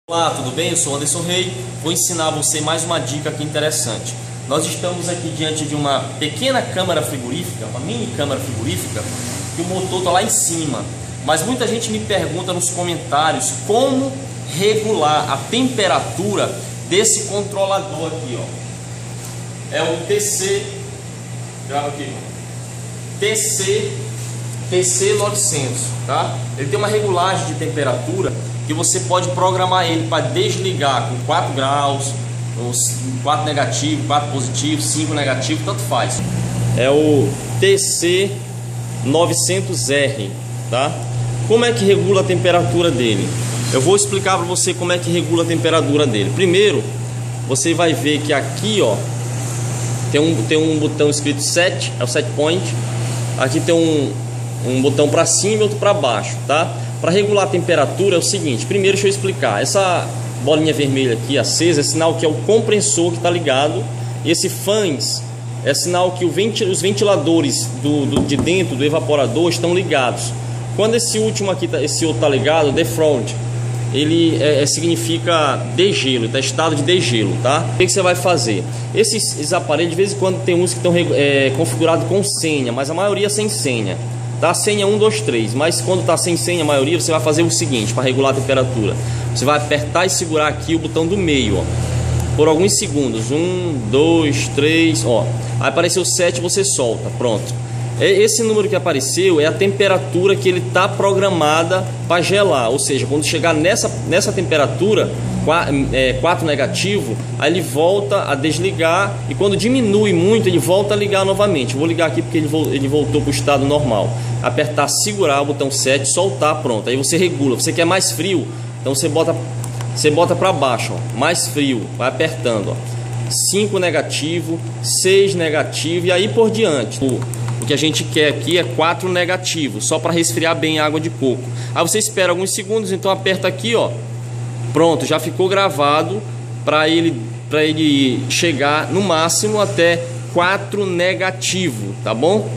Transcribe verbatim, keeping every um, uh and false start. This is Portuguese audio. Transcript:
Olá, tudo bem? Eu sou Anderson Rei. Vou ensinar você mais uma dica aqui interessante. Nós estamos aqui diante de uma pequena câmara frigorífica, uma mini câmara frigorífica, que o motor está lá em cima. Mas muita gente me pergunta nos comentários como regular a temperatura desse controlador aqui, ó. É o T C, grava aqui, T C T C novecentos, tá? Ele tem uma regulagem de temperatura que você pode programar ele para desligar com quatro graus, quatro negativo, quatro positivo, cinco negativo, tanto faz. É o T C novecentos R, tá? Como é que regula a temperatura dele? Eu vou explicar para você como é que regula a temperatura dele. Primeiro, você vai ver que aqui, ó, tem um, tem um botão escrito set, é o set point. Aqui tem um, um botão para cima e outro para baixo, tá? Para regular a temperatura é o seguinte. Primeiro deixa eu explicar. Essa bolinha vermelha aqui acesa é sinal que é o compressor que está ligado. E esse fãs é sinal que o ventil, os ventiladores do, do, de dentro do evaporador estão ligados. Quando esse último aqui, esse outro está ligado, defrost, ele é, é, significa degelo, está em estado de degelo, tá? O que, que você vai fazer? Esses, esses aparelhos, de vez em quando tem uns que estão é, configurados com senha, mas a maioria sem senha. Tá, senha um, dois, três, mas quando está sem senha a maioria, você vai fazer o seguinte para regular a temperatura. Você vai apertar e segurar aqui o botão do meio, ó, por alguns segundos. um, dois, três, ó. Aí apareceu sete, você solta, pronto. Esse número que apareceu é a temperatura que ele está programada para gelar. Ou seja, quando chegar nessa, nessa temperatura, quatro negativo, aí ele volta a desligar. E quando diminui muito, ele volta a ligar novamente. Vou ligar aqui porque ele, ele voltou para o estado normal. Apertar, segurar o botão sete, soltar, pronto. Aí você regula. Você quer mais frio? Então você bota, você bota para baixo, ó, mais frio. Vai apertando, ó. cinco negativo, seis negativo e aí por diante. O que a gente quer aqui é quatro negativo, só para resfriar bem a água de coco. Aí você espera alguns segundos, então aperta aqui, ó. Pronto, já ficou gravado para ele, para ele chegar no máximo até quatro negativo, tá bom?